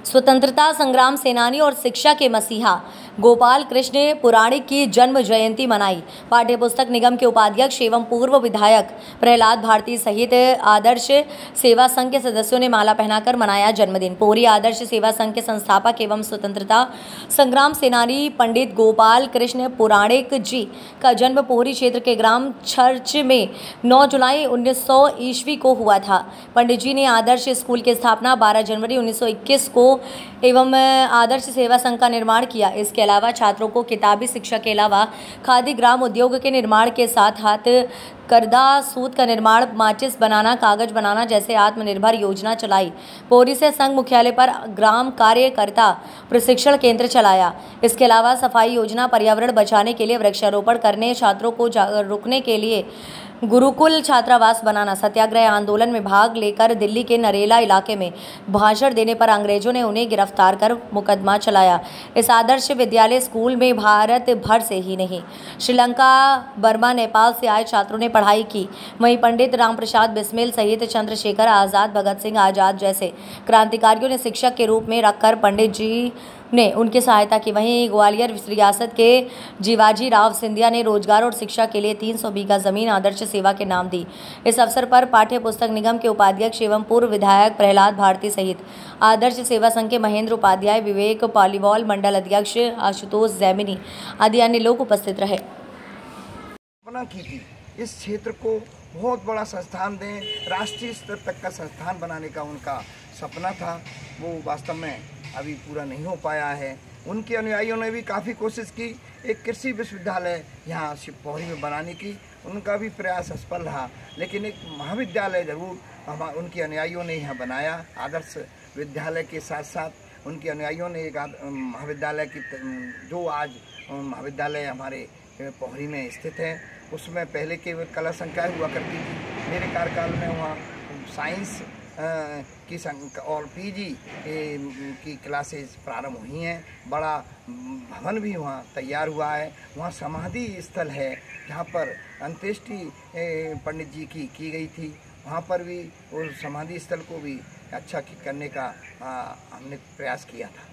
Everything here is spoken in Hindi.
स्वतंत्रता संग्राम सेनानी और शिक्षा के मसीहा गोपाल कृष्ण पुराणिक की जन्म जयंती मनाई। पाठ्यपुस्तक निगम के उपाध्यक्ष एवं पूर्व विधायक प्रहलाद भारती सहित आदर्श सेवा संघ के सदस्यों ने माला पहनाकर मनाया जन्मदिन। पोहरी आदर्श सेवा संघ के संस्थापक एवं स्वतंत्रता संग्राम सेनानी पंडित गोपाल कृष्ण पुराणिक जी का जन्म पोहरी क्षेत्र के ग्राम चर्च में 9 जुलाई 1900 ईस्वी को हुआ था। पंडित जी ने आदर्श स्कूल की स्थापना 12 जनवरी 1921 को एवं आदर्श सेवा संघ का निर्माण किया। इसके अलावा छात्रों को किताबी शिक्षा के अलावा खादी ग्राम उद्योग के निर्माण के साथ हाथ करदा सूत का निर्माण, माचिस बनाना, कागज बनाना जैसे आत्मनिर्भर योजना चलाई। पोहरी से संघ मुख्यालय पर ग्राम कार्यकर्ता प्रशिक्षण केंद्र चलाया। इसके अलावा सफाई योजना, पर्यावरण बचाने के लिए वृक्षारोपण करने, छात्रों को रुकने के लिए गुरुकुल छात्रावास बनाना, सत्याग्रह आंदोलन में भाग लेकर दिल्ली के नरेला इलाके में भाषण देने पर अंग्रेजों ने उन्हें गिरफ्तार कर मुकदमा चलाया। इस आदर्श विद्यालय स्कूल में भारत भर से ही नहीं, श्रीलंका, बर्मा, नेपाल से आए छात्रों ने पढ़ाई की। वहीं पंडित रामप्रसाद बिस्मिल सहित चंद्रशेखर आजाद, भगत सिंह आजाद जैसे क्रांतिकारियों ने शिक्षक के रूप में रखकर पंडित जी ने उनकी सहायता की। वहीं ग्वालियर रियासत के जीवाजी राव सिंधिया ने रोजगार और शिक्षा के लिए 300 बीघा जमीन आदर्श सेवा के नाम दी। इस अवसर पर पाठ्य पुस्तक निगम के उपाध्यक्ष एवं पूर्व विधायक प्रहलाद भारती सहित आदर्श सेवा संघ के महेंद्र उपाध्याय, विवेक पालीवाल, मंडल अध्यक्ष आशुतोष जैमिनी आदि अन्य लोग उपस्थित रहे। इस क्षेत्र को बहुत बड़ा संस्थान दें, राष्ट्रीय स्तर तक का संस्थान बनाने का उनका सपना था, वो वास्तव में अभी पूरा नहीं हो पाया है। उनके अनुयायियों ने भी काफ़ी कोशिश की एक कृषि विश्वविद्यालय यहाँ पोहरी में बनाने की, उनका भी प्रयास असफल रहा, लेकिन एक महाविद्यालय ज़रूर उनके अनुयायियों ने यहाँ बनाया। आदर्श विद्यालय के साथ साथ उनके अनुयायियों ने एक महाविद्यालय की जो आज महाविद्यालय हमारे पोहरी में स्थित है, उसमें पहले केवल कला संकाय हुआ करती थी। मेरे कार्यकाल में वहाँ साइंस की और पीजी की क्लासेस प्रारंभ हुई हैं। बड़ा भवन भी वहाँ तैयार हुआ है। वहाँ समाधि स्थल है जहाँ पर अंत्येष्टि पंडित जी की गई थी। वहाँ पर भी उस समाधि स्थल को भी अच्छा करने का हमने प्रयास किया था।